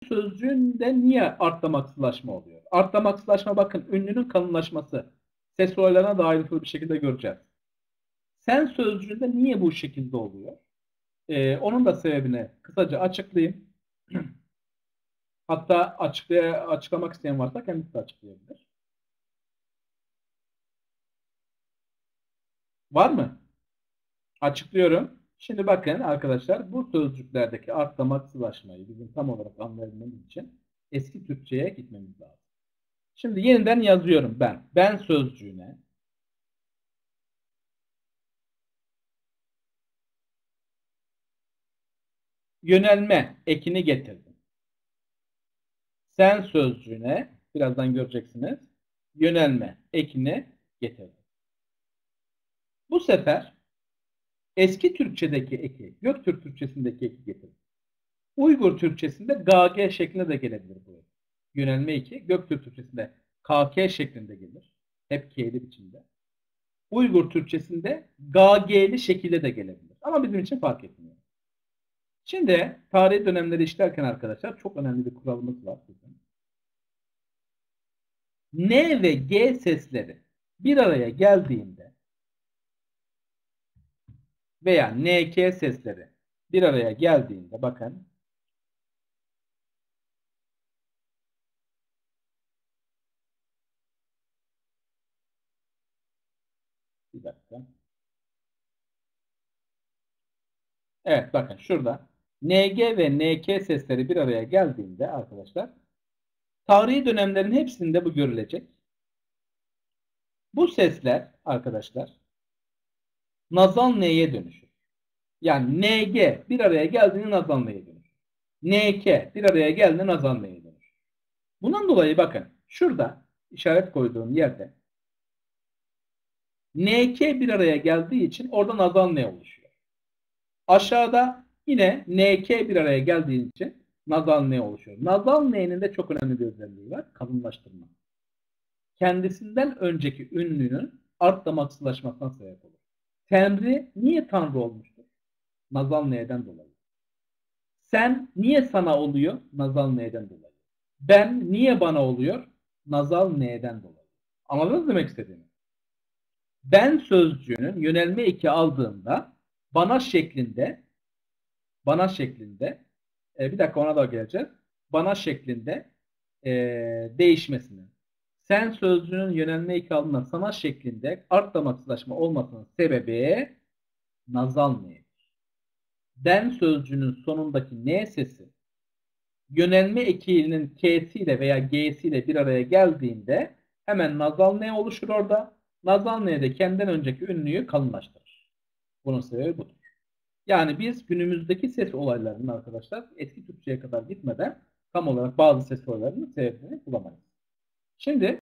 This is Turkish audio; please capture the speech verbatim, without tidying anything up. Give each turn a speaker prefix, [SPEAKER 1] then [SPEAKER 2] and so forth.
[SPEAKER 1] sözcüğünde niye artlamaksılaşma oluyor? Artlamaksılaşma bakın ünlünün kalınlaşması. Ses olaylarına da ayrıntılı bir şekilde göreceğiz. Sen sözcüğünde niye bu şekilde oluyor? Ee, onun da sebebini kısaca açıklayayım. Hatta açıklay açıklamak isteyen varsa kendisi de açıklayabilir. Var mı? Açıklıyorum. Şimdi bakın arkadaşlar bu sözcüklerdeki artlamaksılaşmayı bizim tam olarak anlayabilmemiz için eski Türkçe'ye gitmemiz lazım. Şimdi yeniden yazıyorum ben. Ben sözcüğüne yönelme ekini getirdim. Sen sözcüğüne birazdan göreceksiniz. Yönelme ekini getirdim. Bu sefer eski Türkçedeki eki, Göktürk Türkçesindeki eki getirdim. Uygur Türkçesinde G G şeklinde de gelebilir bu. Yönelme eki Göktürk Türkçesinde K K şeklinde gelir. Hep K'li biçimde. Uygur Türkçesinde G G'li şekilde de gelebilir. Ama bizim için fark etmiyor. Şimdi tarihi dönemleri işlerken arkadaşlar çok önemli bir kuralımız var bizim. N ve G sesleri bir araya geldiğinde veya N K sesleri bir araya geldiğinde bakın bir dakika. Evet bakın şurada N G ve N K sesleri bir araya geldiğinde arkadaşlar tarihi dönemlerin hepsinde bu görülecek. Bu sesler arkadaşlar nazal N'ye dönüşür. Yani N G bir araya geldiğinde nazal N'ye dönüşür. N K bir araya geldiğinde nazal N'ye dönüşür. Bundan dolayı bakın şurada işaret koyduğum yerde N K bir araya geldiği için orada nazal N oluşuyor. Aşağıda yine N K bir araya geldiği için nazal N oluşuyor. Nazal N'nin de çok önemli bir özelliği var. Kalınlaştırma. Kendisinden önceki ünlünün art damaksızlaşmasına sebep olur. Tenri niye Tanrı olmuştur? Nazal N'den dolayı. Sen niye sana oluyor? Nazal N'den dolayı. Ben niye bana oluyor? Nazal N'den dolayı. Anladınız demek istediğimi? Ben sözcüğünün yönelme eki aldığında bana şeklinde bana şeklinde e, bir dakika ona da geleceğiz. Bana şeklinde e, değişmesini. Sen sözcüğünün yönelme eki aldığında sana şeklinde art damaksızlaşma olmasının sebebi nazal n'dir. Den sözcüğünün sonundaki n sesi yönelme ekinin k'siyle veya g'siyle bir araya geldiğinde hemen nazal n oluşur orada. Nazal n de kendinden önceki ünlüyü kalınlaştırır. Bunun sebebi budur. Yani biz günümüzdeki ses olaylarının arkadaşlar eski Türkçe'ye kadar gitmeden tam olarak bazı ses olaylarının sebebini bulamayız. Şimdi